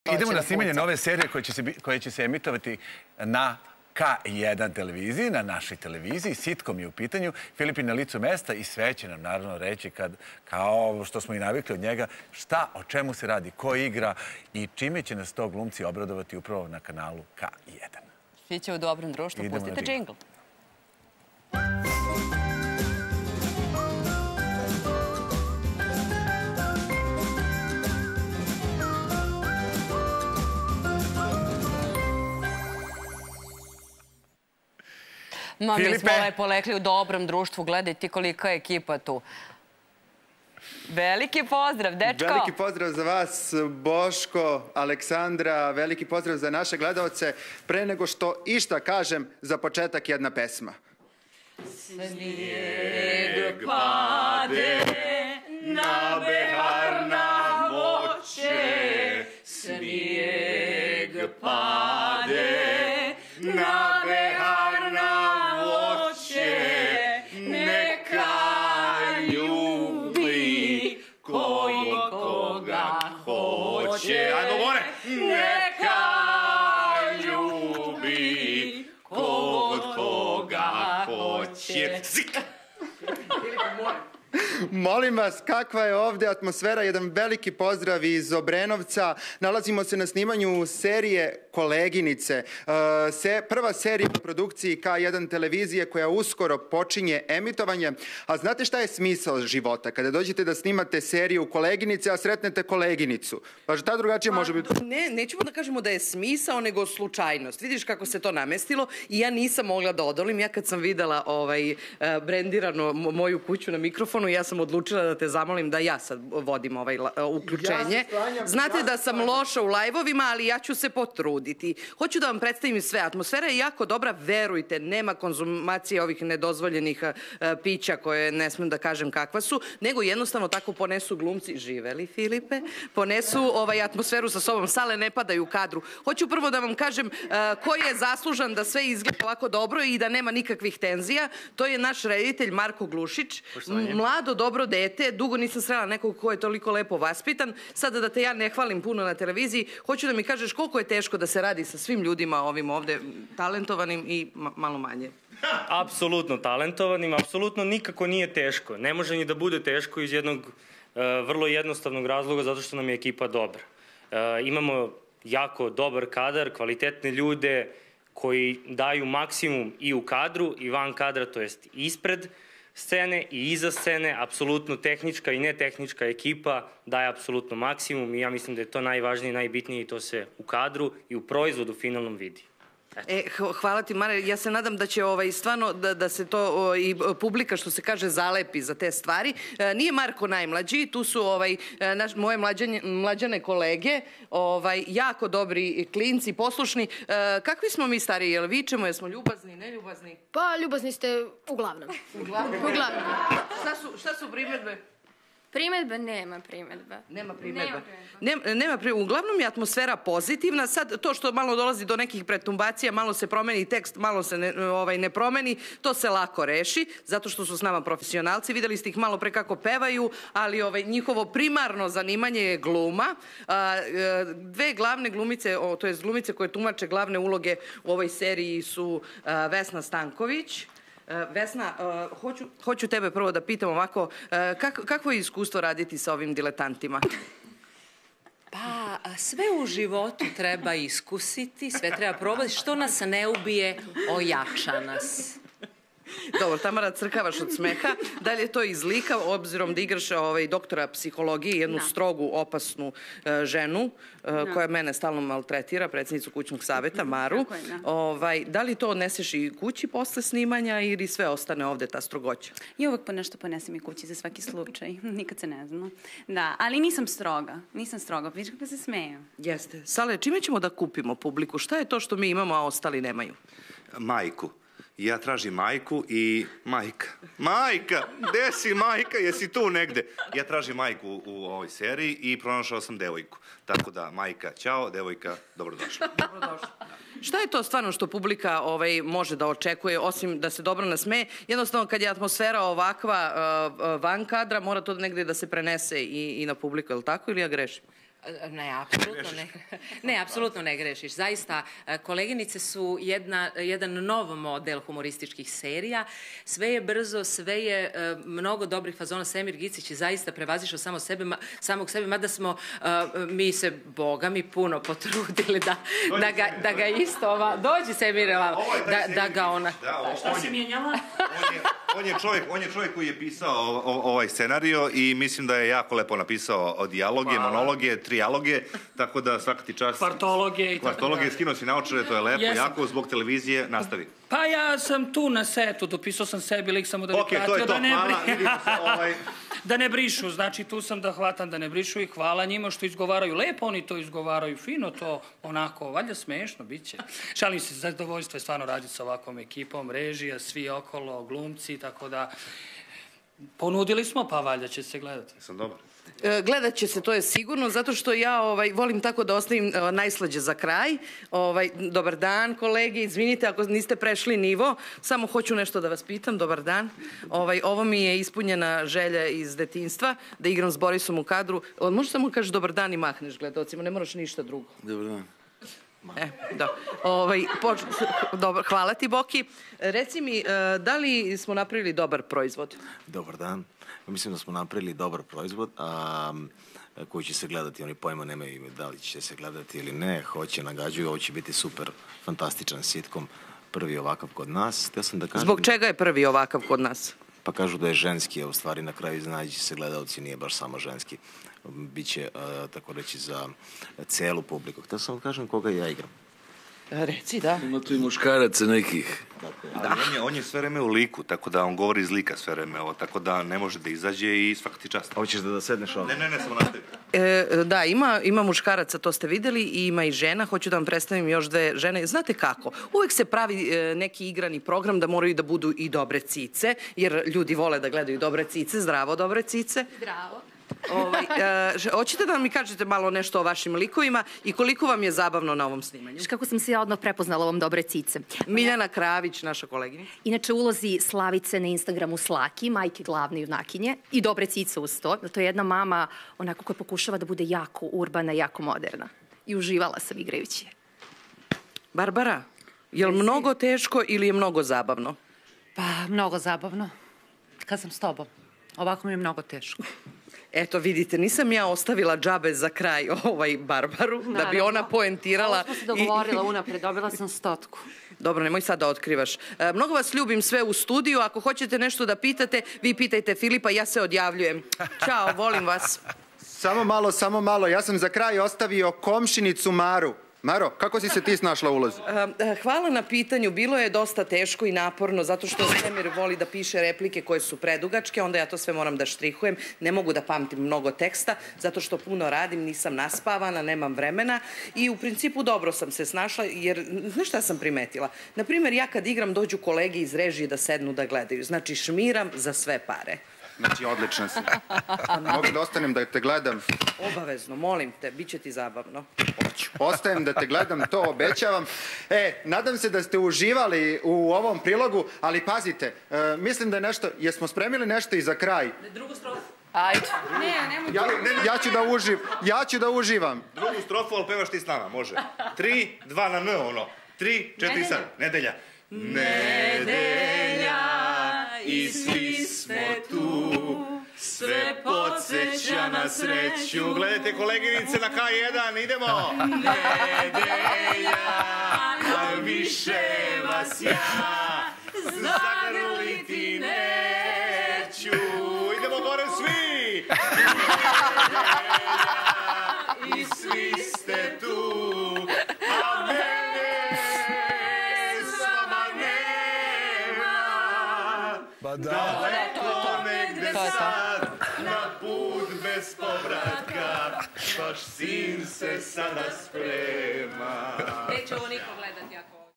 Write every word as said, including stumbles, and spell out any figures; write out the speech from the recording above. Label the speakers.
Speaker 1: Idemo na snimanje nove serije koje će se emitovati na K jedan televiziji, na našoj televiziji. Sitkom je u pitanju. Filip je na licu mesta i sve će nam naravno reći, kao što smo i navikli od njega, šta, o čemu se radi, ko igra i čime će nas to glumci obradovati upravo na kanalu K jedan.
Speaker 2: Svi će u dobrom društvu. Pustite džingl. Ma, mi smo lepo lekli u dobrom društvu. Gledaj ti kolika je ekipa tu. Veliki pozdrav, dečko!
Speaker 3: Veliki pozdrav za vas, Boško, Aleksandra, veliki pozdrav za naše gledalce. Pre nego što išta kažem, za početak jedna pesma.
Speaker 4: Snijeg pade na behar na voće, snijeg pade na behar na voće, neka ljubi koji koga hoće. Ajmo more! Neka ljubi kod koga hoće. Zik!
Speaker 3: Molim vas, kakva je ovde atmosfera? Jedan veliki pozdrav iz Obrenovca. Nalazimo se na snimanju serije Koleginice. Prva serija u produkciji K jedan televizije koja uskoro počinje emitovanje. A znate šta je smisao života? Kada dođete da snimate seriju Koleginice, a sretnete koleginicu. Pa šta drugačije može biti?
Speaker 5: Ne, nećemo da kažemo da je smisao, nego slučajnost. Vidiš kako se to namestilo i ja nisam mogla da odolim. Ja kad sam videla brendirano moju kuću na mikrofonu, ja sam odlučila da te zamolim da ja sad vodim ovaj uključenje. Znate da sam loša u lajvovima, ali ja ću se potruditi. Hoću da vam predstavim sve. Atmosfera je jako dobra, verujte, nema konzumacije ovih nedozvoljenih pića koje ne smem da kažem kakva su, nego jednostavno tako ponesu glumci. Živeli, Filipe? Ponesu atmosferu sa sobom. Sale ne padaju u kadru. Hoću prvo da vam kažem ko je zaslužan da sve izgleda ovako dobro i da nema nikakvih tenzija. To je naš reditelj Marko Glušić. Mlado, dobro dete, dugo nisam srela nekog ko je toliko lepo vaspitan. Sada da te ja ne hvalim puno na televiziji, hoću da mi kažeš koliko je teško da se radi sa svim ljudima ovim ovde talentovanim i malo manje.
Speaker 6: Apsolutno talentovanim, apsolutno nikako nije teško. Ne može ni da bude teško iz jednog vrlo jednostavnog razloga, zato što nam je ekipa dobra. Imamo jako dobar kadar, kvalitetne ljude koji daju maksimum i u kadru i van kadra, to jest ispred scene i iza scene. Apsolutno tehnička i netehnička ekipa daje apsolutno maksimum i ja mislim da je to najvažnije i najbitnije i to se u kadru i u proizvodu finalnom vidi.
Speaker 5: Hvala ti, Mare. Ja se nadam da će stvarno da se to i publika, što se kaže, zalepi za te stvari. Nije Marko najmlađi, tu su moje mlađane kolege, jako dobri klinci, poslušni. Kakvi smo mi stariji? Jel vičemo, jesmo ljubazni, neljubazni?
Speaker 7: Pa, ljubazni ste uglavnom.
Speaker 5: Uglavnom? Uglavnom. Šta su primjedbe?
Speaker 7: Primjedbe? Nema primjedbe.
Speaker 5: Nema primjedbe. Nema primjedbe. Uglavnom je atmosfera pozitivna. Sad, to što malo dolazi do nekih pretumbacija, malo se promeni tekst, malo se ne promeni, to se lako reši, zato što su s nama profesionalci. Videli ste ih malo pre kako pevaju, ali njihovo primarno zanimanje je gluma. Dve glavne glumice, to je glumice koje tumače glavne uloge u ovoj seriji su Vesna Stanković. Vesna, hoću tebe prvo da pitam ovako, kakvo je iskustvo raditi sa ovim diletantima?
Speaker 2: Pa, sve u životu treba iskusiti, sve treba probati, što nas ne ubije, ojača nas.
Speaker 5: Dobro, Tamara, crkavaš od smeha. Da li je to iz lika, obzirom da igraš doktora psihologije, jednu strogu, opasnu ženu, koja mene stalno maltretira, predsjednicu kućnog saveta, Maru. Da li to odneseš i kući posle snimanja ili sve ostane ovde, ta strogoća?
Speaker 8: I uvek po nešto ponesem i kući za svaki slučaj. Nikad se ne zna. Da, ali nisam stroga. Nisam stroga. Vidiš kako se smeju.
Speaker 5: Jeste. Sale, čime ćemo da kupimo publiku? Šta je to što mi imamo, a ostali nemaju?
Speaker 9: Majku. Ja tražim majku i majka. Majka! Gde si majka? Jesi tu negde? Ja tražim majku u ovoj seriji i pronašao sam devojku. Tako da, majka, ćao, devojka, dobrodošla.
Speaker 5: Dobrodošla. Šta je to stvarno što publika može da očekuje, osim da se dobro nasmeje? Jednostavno, kad je atmosfera ovakva van kadra, mora to negde da se prenese i na publiku, je li tako ili ja grešim?
Speaker 2: Ne, apsolutno ne. Ne, apsolutno ne grešiš. Zaista, koleginice su jedna, jedan nov model humorističkih serija. Sve je brzo, sve je mnogo dobrih fazona. Semir Gicić je zaista prevazišao samo sebe, samog sebe, mada smo mi se, boga mi, puno potrudili da, da, ga, da ga isto ova... Dođi Semir, da, da ga ona...
Speaker 9: Šta si mijenjala? On je čovjek, on je čovjek koji je pisao ovaj scenario i mislim da je jako lepo napisao dijaloge, monologe, trijaloge, tako da svaka ti čast...
Speaker 10: Kvartologe i tako da.
Speaker 9: Kvartologe, skinuo si naočare, to je lepo, jako, zbog televizije, nastavi.
Speaker 10: Pa ja sam tu na setu, dopisao sam sebi lik samo da bi pratio da ne da ne brišu, znači tu sam da hvatam da ne brišu i hvala njima što izgovaraju lepo, oni to izgovaraju fino, to onako, valjda smešno, bit će. Šalim se, zadovoljstvo je stvarno raditi sa ovakvom ekipom, režija, svi okolo, glumci, tako da ponudili smo, pa valjda će se gledati.
Speaker 9: Sam dobar.
Speaker 5: Gledat će se, to je sigurno, zato što ja ovaj, volim tako da ostavim najslađe za kraj. Ovaj, dobar dan, kolege, izvinite ako niste prešli nivo, samo hoću nešto da vas pitam, dobar dan. Ovaj, ovo mi je ispunjena želja iz detinjstva, da igram s Borisom u kadru. Možeš samo kažeš dobar dan i mahneš gledalcima, ne moraš ništa drugo.
Speaker 11: Dobar dan.
Speaker 5: E, da. Ovaj, poč... Dobar, hvala ti, Boki. Reci mi, da li smo napravili dobar proizvod?
Speaker 11: Dobar dan. Mislim da smo napravili dobar proizvod, a, koji će se gledati, oni pojma nemaju da li će se gledati ili ne, hoće, nagađuju, ovo će biti super, fantastičan sitkom, prvi ovakav kod nas. Sam da kažem,
Speaker 5: zbog čega je prvi ovakav kod nas?
Speaker 11: Pa kažu da je ženski, a u stvari na kraju iznaći se gledalci, nije baš samo ženski. Biće, a, tako reći, za celu publiku. Htio sam da kažem koga ja igram.
Speaker 5: Reci, da.
Speaker 11: Ima tu i muškaraca nekih.
Speaker 9: Ali on je, on je sve vreme u liku, tako da on govori iz lika sve vreme, ovo, tako da ne može da izađe i svaka ti čast.
Speaker 11: Hoćeš da da sedneš ovdje?
Speaker 9: Ne, ne, ne, samo nastavi.
Speaker 5: E, da, ima, ima muškaraca, to ste vidjeli, i ima i žena. Hoću da vam predstavim još dve žene. Znate kako? Uvek se pravi e, neki igrani program da moraju da budu i dobre cice, jer ljudi vole da gledaju dobre cice. Zdravo, dobre cice.
Speaker 7: Zdravo.
Speaker 5: Ovaj, e, hoćete da mi kažete malo nešto o vašim likovima i koliko vam je zabavno na ovom snimanju?
Speaker 12: Kako sam se ja odmah prepoznala ovom dobre cice.
Speaker 5: Miljana Kravić, naša koleginica.
Speaker 12: Inače, ulozi Slavice na Instagramu Slaki, majke glavne junakinje, i dobre cice uz to. To je jedna mama onako koja pokušava da bude jako urbana, jako moderna. I uživala sam igrajući je.
Speaker 5: Barbara, je li mnogo teško ili je mnogo zabavno?
Speaker 2: Pa, mnogo zabavno. Kad sam s tobom. Ovako mi je mnogo teško.
Speaker 5: Eto, vidite, nisam ja ostavila džabe za kraj ovaj Barbaru, da bi ona poentirala.
Speaker 2: Ovo smo se dogovorila unapred, dobila sam stotku.
Speaker 5: Dobro, nemoj sad da otkrivaš. E, mnogo vas ljubim sve u studiju, ako hoćete nešto da pitate, vi pitajte Filipa, ja se odjavljujem. Ćao, volim vas.
Speaker 3: Samo malo, samo malo, ja sam za kraj ostavio komšinicu Maru. Maro, kako si se ti snašla u ulozi?
Speaker 5: Hvala na pitanju. Bilo je dosta teško i naporno, zato što Semir voli da piše replike koje su predugačke, onda ja to sve moram da štrihujem. Ne mogu da pamtim mnogo teksta, zato što puno radim, nisam naspavana, nemam vremena i u principu dobro sam se snašla, jer znaš šta sam primetila? Naprimjer, ja kad igram dođu kolege iz režije da sednu da gledaju. Znači, šmiram za sve pare.
Speaker 3: Znači, odlična si. Mogu da ostanem da te gledam?
Speaker 5: Obavezno, molim te, bit će ti zabavno.
Speaker 3: Ostajem da te gledam, to obećavam. E, nadam se da ste uživali u ovom prilogu, ali pazite, e, mislim da je nešto, jesmo spremili nešto i za kraj?
Speaker 2: Drugu strofu.
Speaker 5: Ajde.
Speaker 7: Ne, nemoj.
Speaker 3: Ja, ja ću da uživ, ja ću da uživam.
Speaker 9: Drugu strofu, ali pevaš ti s nama, može. Tri, dva na N, ono. Tri, četiri, sad. Nedelja. Nedelja i svi smo tu, sve podsjeća na sreću. Gledajte koleginice na K jedan, idemo! Nedelja, a više vas ja zagrliti neću. Idemo gore svi! Nedelja i svi ste tu, a mene s vama nema. Daleko negde sad, na put bez povratka, vaš sin se sada sprema.
Speaker 2: Neće ovo niko gledati ako...